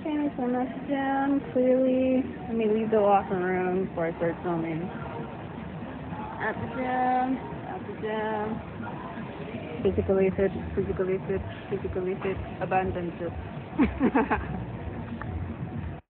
Okay, so I'm at the gym, clearly. Let me leave the locker room before I start filming. At the gym, at the gym. Physically fit, physically fit, physically fit, abandoned fit.